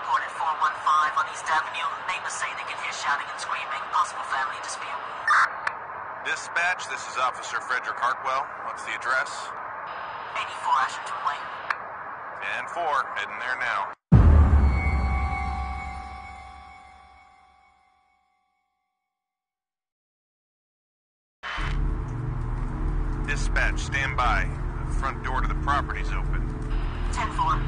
Concord at 415 on East Avenue. Neighbors say they can hear shouting and screaming. Possible family dispute. Dispatch, this is Officer Frederick Hartwell. What's the address? 84 Ashington Way. 10-4, heading there now. Dispatch, stand by. The front door to the property's open. 10-4.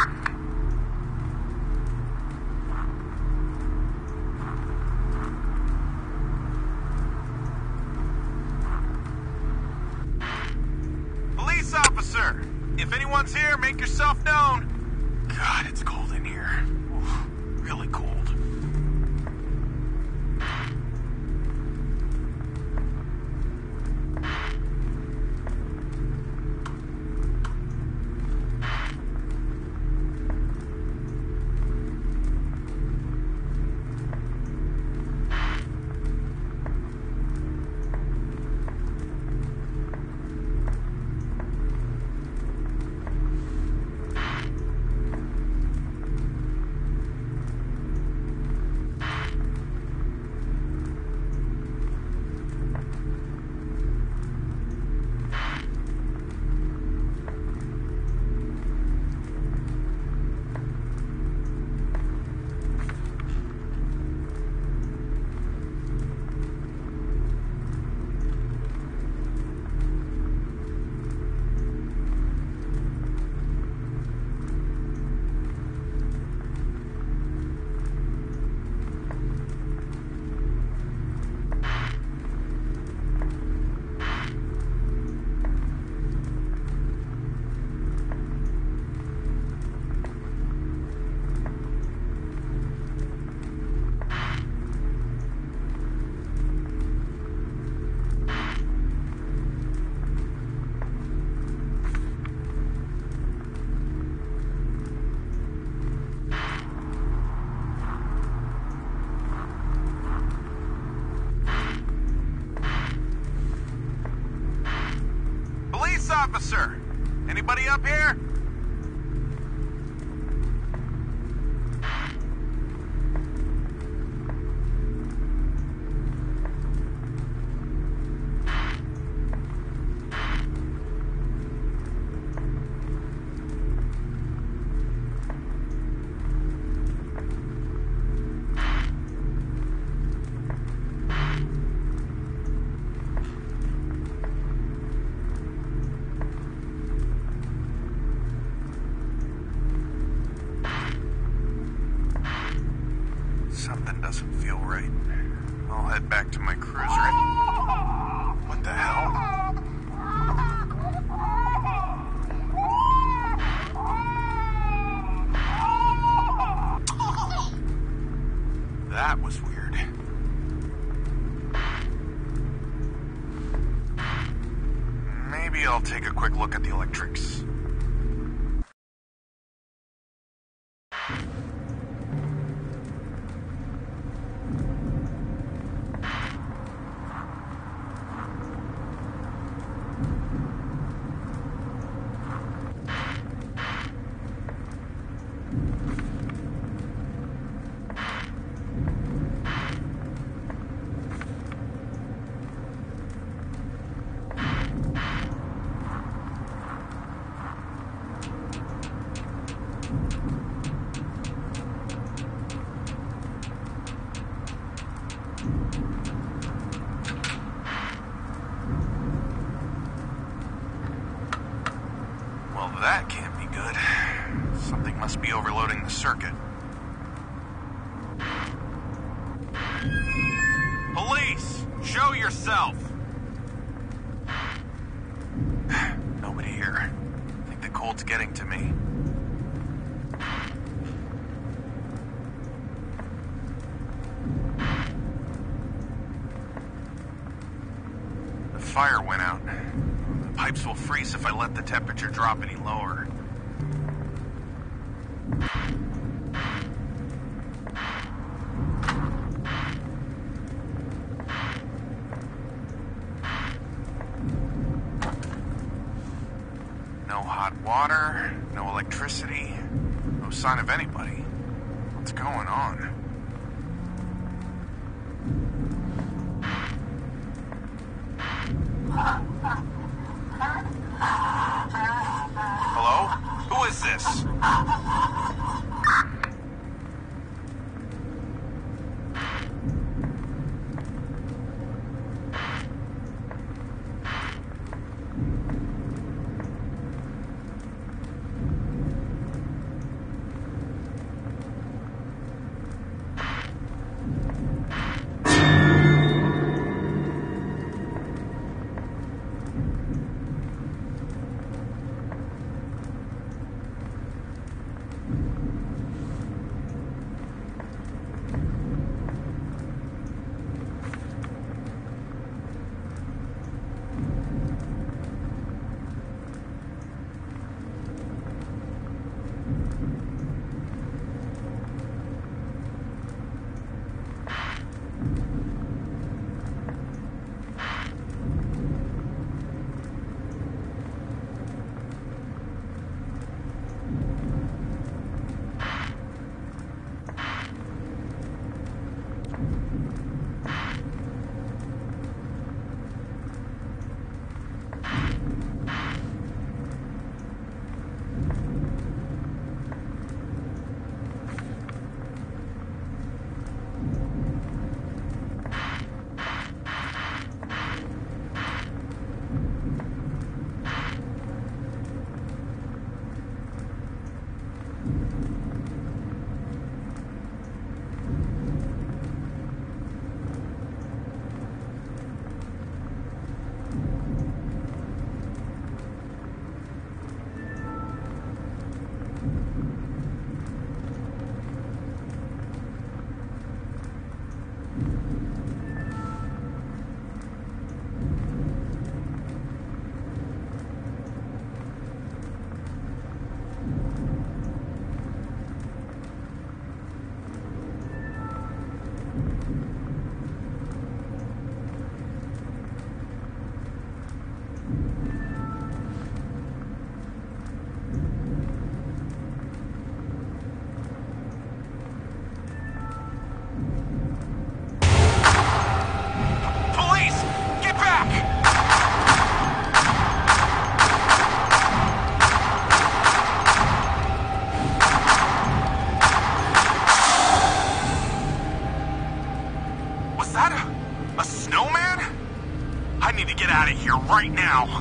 Police officer! If anyone's here, make yourself known. God, it's cold in here. Oof, really cold. Officer, anybody up here? Something doesn't feel right. I'll head back to my cruiser. What the hell? That was weird. Maybe I'll take a quick look at the electrics. Well, that can't be good. Something must be overloading the circuit. Police! Show yourself! Nobody here. I think the cold's getting to me. The fire went out. The pipes will freeze if I let the temperature drop any lower. No hot water, no electricity, no sign of anybody. What's going on? Hello? Who is this? Right now.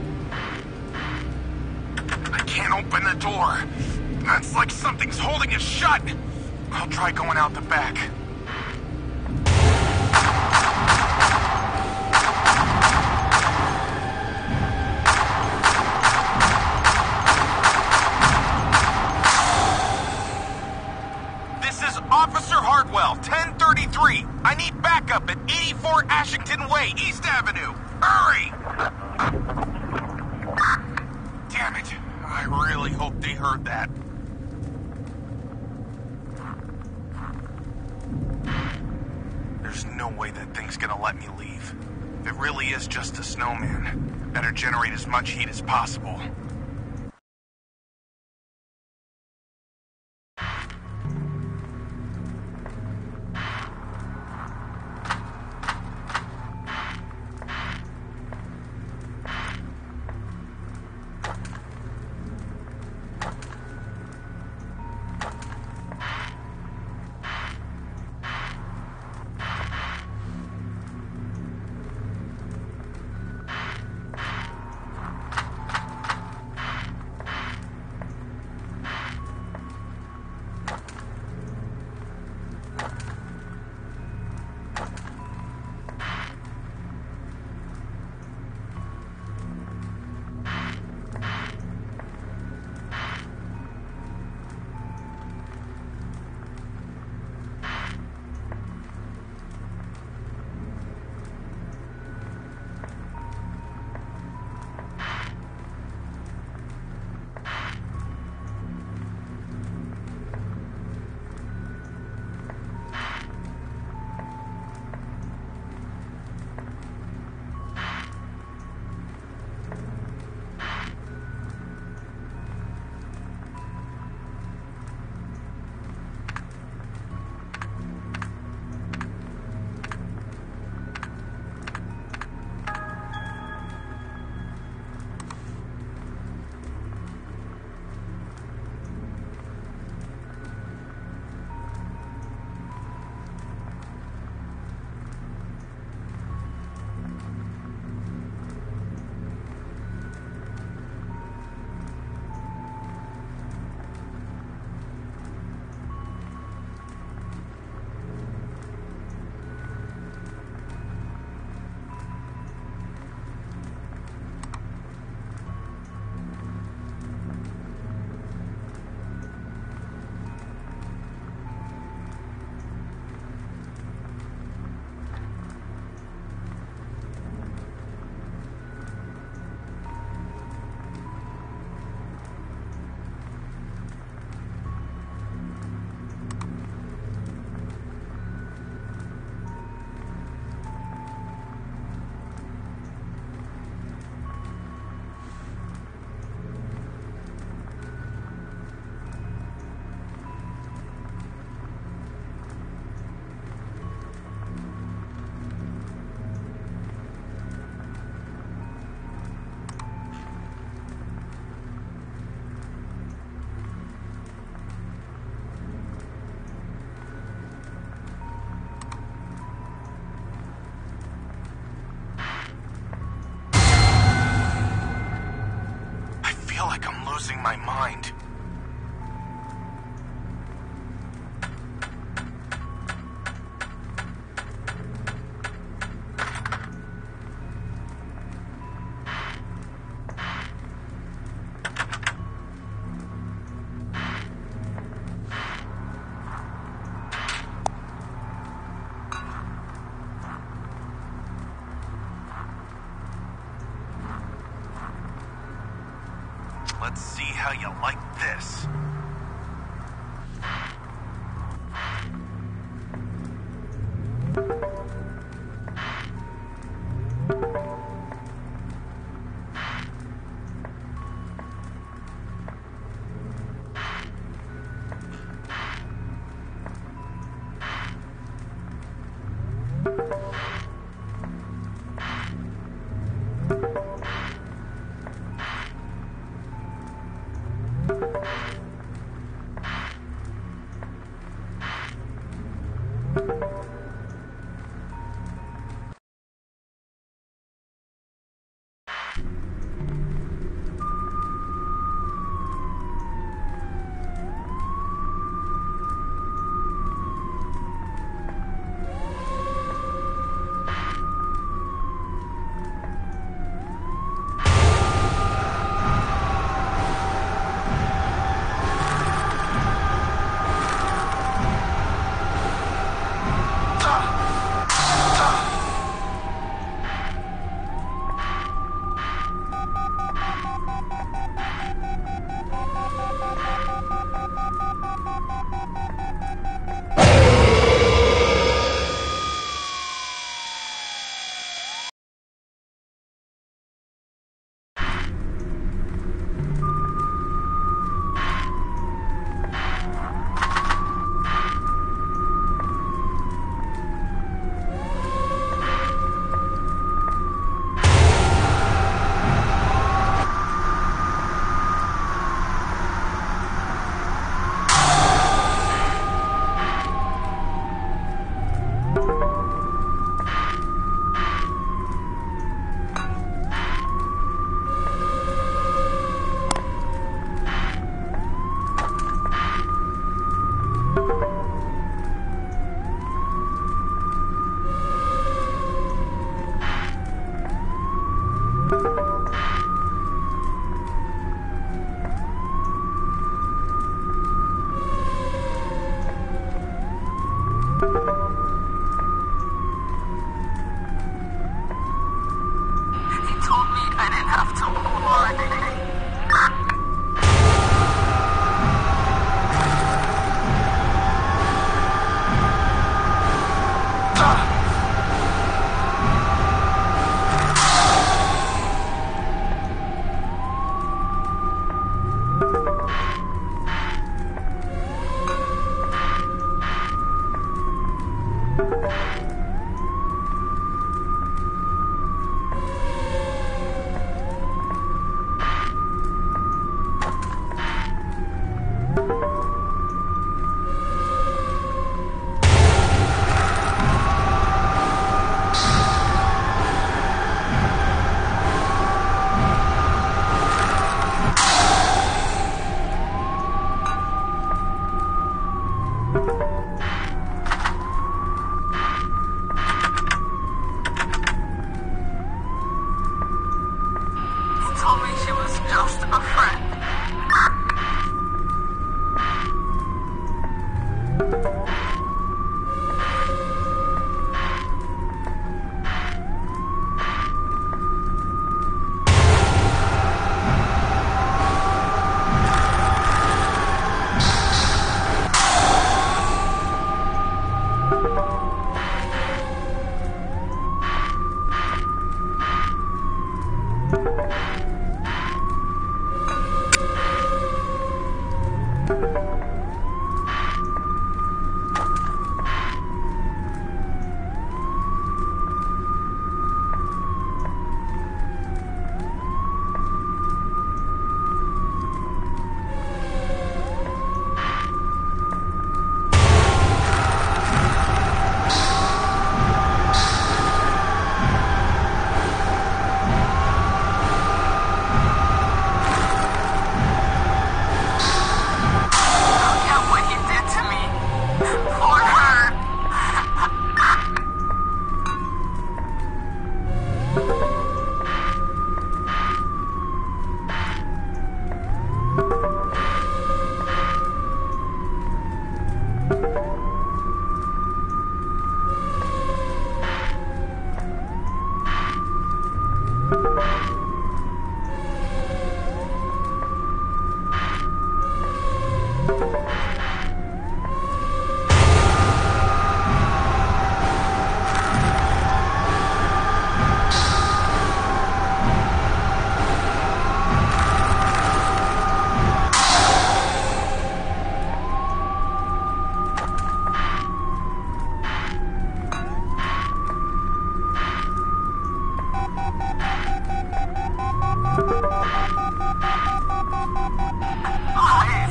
I can't open the door. It's like something's holding it shut. I'll try going out the back. This is Officer Hardwell, 1033. I need backup at 84 Ashington Way, East Avenue. Hurry! Damn it. I really hope they heard that. There's no way that thing's gonna let me leave. If it really is just a snowman, better generate as much heat as possible. feel like I'm losing my mind. Let's see how you like this.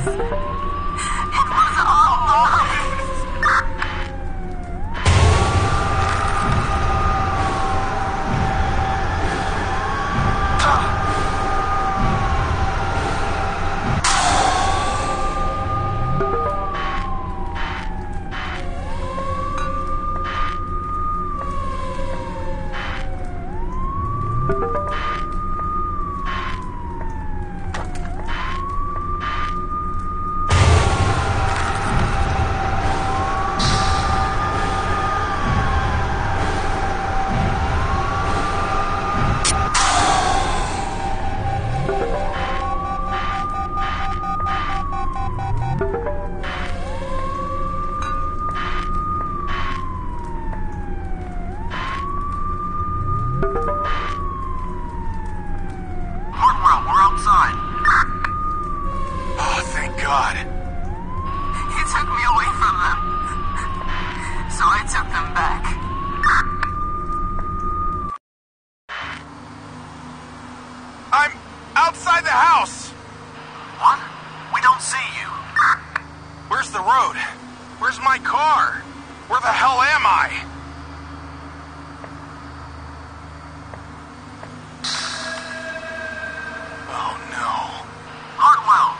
It was all lies. Hartwell, we're outside. Oh, thank God. You took me away from them. So I took them back. I'm outside the house. What? We don't see you. Where's the road? Where's my car? Where the hell am I? Oh no. Hartwell!